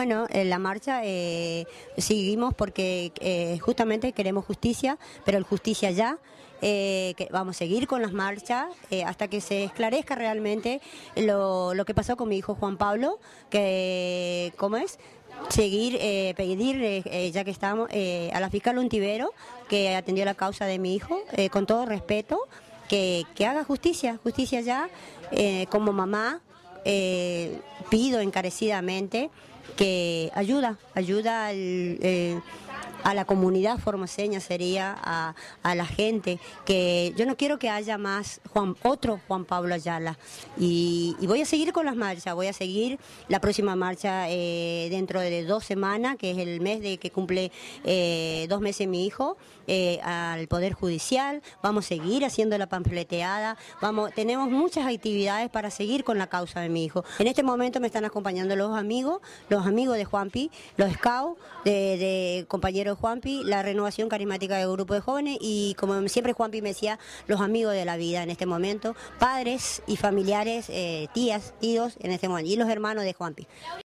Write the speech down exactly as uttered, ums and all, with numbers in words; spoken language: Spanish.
Bueno, en la marcha eh, seguimos porque eh, justamente queremos justicia, pero el justicia ya. Eh, que vamos a seguir con las marchas eh, hasta que se esclarezca realmente lo, lo que pasó con mi hijo Juan Pablo, que, ¿cómo es? Seguir, eh, pedir, eh, ya que estamos, eh, a la fiscal Untivero, que atendió la causa de mi hijo, eh, con todo respeto, que, que haga justicia, justicia ya, eh, como mamá. Eh, pido encarecidamente que ayuda, ayuda al, eh, a la comunidad formoseña, sería a, a la gente, que yo no quiero que haya más Juan, otro Juan Pablo Ayala, y, y voy a seguir con las marchas, voy a seguir la próxima marcha eh, dentro de dos semanas, que es el mes de que cumple eh, dos meses mi hijo, eh, al Poder Judicial. Vamos a seguir haciendo la panfleteada, vamos, tenemos muchas actividades para seguir con la causa de mi hijo. En este momento me están acompañando los amigos, los amigos de Juanpi, los scouts, de, de compañeros de Juanpi, la renovación carismática del grupo de jóvenes y, como siempre Juanpi me decía, los amigos de la vida en este momento, padres y familiares, eh, tías, tíos en este momento, y los hermanos de Juanpi.